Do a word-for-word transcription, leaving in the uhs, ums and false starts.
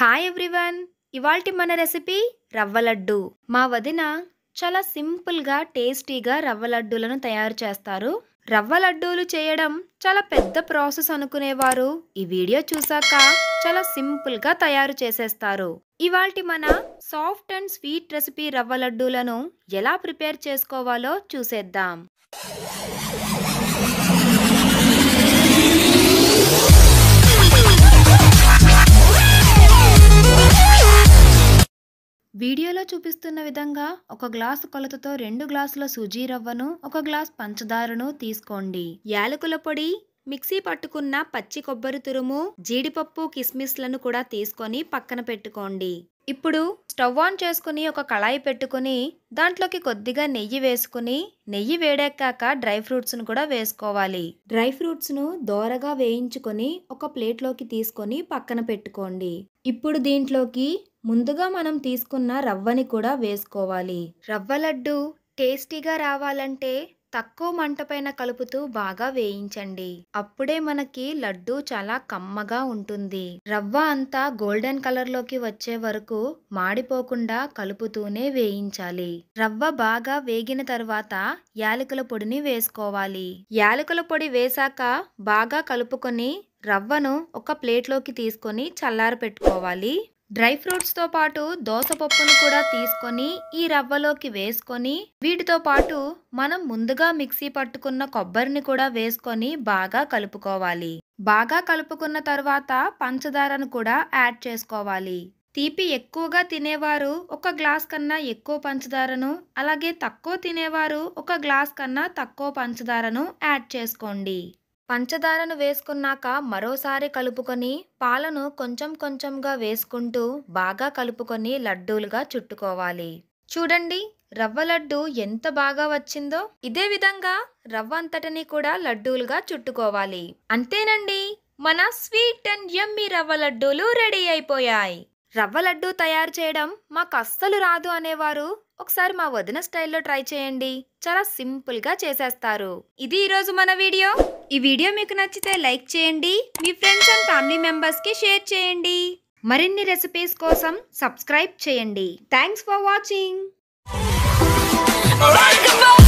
Hi everyone, ఇవాల్టి మన recipe రవ్వ లడ్డు. మా వదిన చాలా సింపుల్గా టేస్టీగా రవ్వ లడ్డూలను తయారు చేస్తారు. రవ్వ లడ్డూలు చేయడం చాలా పెద్ద ప్రాసెస్ అనుకునేవారు ఈ వీడియో చూసాక చాలా సింపుల్గా తయారు చేసేస్తారు. ఇవాల్టి మన సాఫ్ట్ అండ్ స్వీట్ రెసిపీ రవ్వ లడ్డూలను ఎలా ప్రిపేర్ చేసుకోవాలో చూసేద్దాం. వీడియోలో చూపిస్తున్న విధంగా ఒక గ్లాసు కొలతతో రెండు గ్లాసుల సూజీ రవ్వను, ఒక గ్లాస్ పంచదారను తీసుకోండి. యాలకుల పొడి, మిక్సీ పట్టుకున్న పచ్చి కొబ్బరి తురుము, జీడిపప్పు, కిస్మిస్లను కూడా తీసుకొని పక్కన పెట్టుకోండి. ఇప్పుడు స్టవ్ ఆన్ చేసుకుని ఒక కళాయి పెట్టుకుని దాంట్లోకి కొద్దిగా నెయ్యి వేసుకుని, నెయ్యి వేడెక్కాక డ్రై ఫ్రూట్స్ను కూడా వేసుకోవాలి. డ్రై ఫ్రూట్స్ను దోరగా వేయించుకొని ఒక ప్లేట్లోకి తీసుకొని పక్కన పెట్టుకోండి. ఇప్పుడు దీంట్లోకి ముందుగా మనం తీసుకున్న రవ్వని కూడా వేసుకోవాలి. రవ్వ లడ్డు టేస్టీగా రావాలంటే తక్కువ మంట పైన కలుపుతూ బాగా వేయించండి. అప్పుడే మనకి లడ్డు చాలా కమ్మగా ఉంటుంది. రవ్వ అంతా గోల్డెన్ కలర్ లోకి వచ్చే వరకు మాడిపోకుండా కలుపుతూనే వేయించాలి. రవ్వ బాగా వేగిన తర్వాత యాలకుల పొడిని వేసుకోవాలి. యాలకుల పొడి వేశాక బాగా కలుపుకొని రవ్వను ఒక ప్లేట్లోకి తీసుకొని చల్లార పెట్టుకోవాలి. డ్రై ఫ్రూట్స్ తో పాటు దోసపప్పును కూడా తీసుకొని ఈ రవ్వలోకి వేసుకొని వీటితో పాటు మనం ముందుగా మిక్సీ పట్టుకున్న కొబ్బరిని కూడా వేసుకొని బాగా కలుపుకోవాలి. బాగా కలుపుకున్న తర్వాత పంచదారను కూడా యాడ్ చేసుకోవాలి. తీపి ఎక్కువగా తినేవారు ఒక గ్లాస్ కన్నా ఎక్కువ పంచదారను, అలాగే తక్కువ తినేవారు ఒక గ్లాస్ కన్నా తక్కువ పంచదారను యాడ్ చేసుకోండి. పంచదారను వేసుకున్నాక మరోసారి కలుపుకొని పాలను కొంచెం కొంచెంగా వేసుకుంటూ బాగా కలుపుకొని లడ్డూలుగా చుట్టుకోవాలి. చూడండి, రవ్వ లడ్డు ఎంత బాగా వచ్చిందో. ఇదే విధంగా రవ్వ అంతటిని కూడా లడ్డూలుగా చుట్టుకోవాలి. అంతేనండి, మన స్వీట్ అండ్ యమ్మీ రవ్వ లడ్డూలు రెడీ అయిపోయాయి. రవ్వ లడ్డు తయారు చేయడం మాకు అస్సలు రాదు అనేవారు ఒకసారి మా వదిన స్టైల్లో ట్రై చేయండి. చాలా సింపుల్ గా చేసేస్తారు. ఇది ఈరోజు మన వీడియో. ఈ వీడియో మీకు నచ్చితే లైక్ చేయండి, మీ ఫ్రెండ్స్ అండ్ ఫ్యామిలీ మెంబర్స్ కి షేర్ చేయండి. మరిన్ని రెసిపీస్ కోసం సబ్స్క్రైబ్ చేయండి. Thanks for watching.